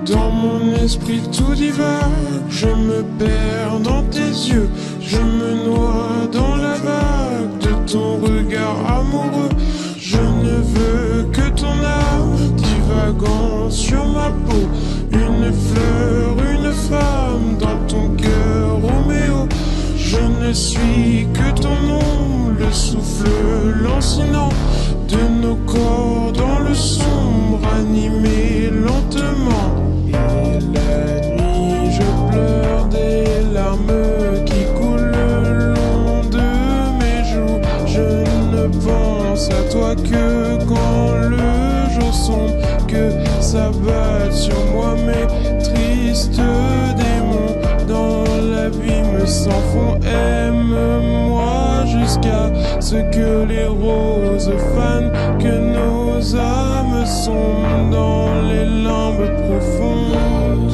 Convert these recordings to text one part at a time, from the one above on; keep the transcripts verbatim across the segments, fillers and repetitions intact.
Dans mon esprit tout divague, je me perds dans tes yeux, je me noie dans la vague de ton regard amoureux. Je ne veux que ton âme divagant sur ma peau, une fleur, une femme dans ton cœur, Roméo. Je ne suis que ton nom, le souffle lancinant de nos corps dans le sombre, animé lentement. Et la nuit, je pleure des larmes qui coulent le long de mes joues. Je ne pense à toi que quand le jour sombre, que s'abattent sur moi mes tristes démons. Dans l'abîme sans fond, aime-moi jusqu'à ce que les roses fanent, que nos âmes sont dans les limbes profondes.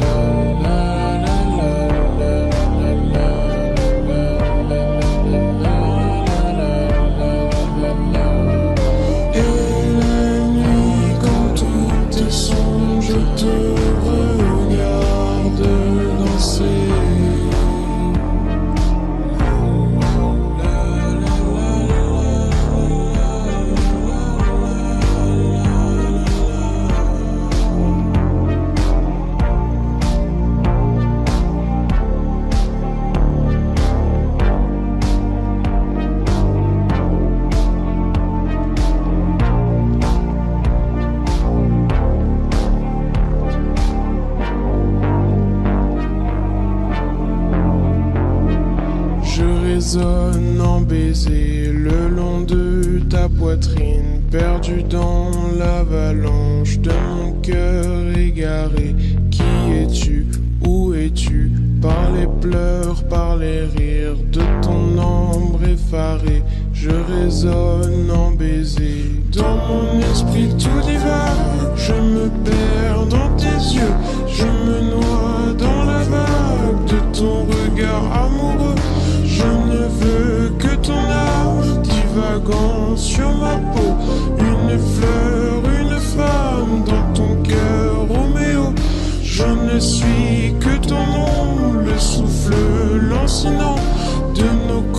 Et la nuit, quand tout est sombre, je te regarde danser. Résonne en baiser le long de ta poitrine, perdu dans l'avalanche de mon cœur égaré. Qui es-tu? Où es-tu? Par les pleurs, par les rires de ton ombre effarée, je résonne en baiser. Dans mon esprit tout divague, je me perds dans tes yeux, je me noie dans la vague de ton regard amoureux. Je ne veux que ton âme divagant sur ma peau, une fleur, une femme dans ton cœur, Roméo. Je ne suis que ton nom, le souffle lancinant de nos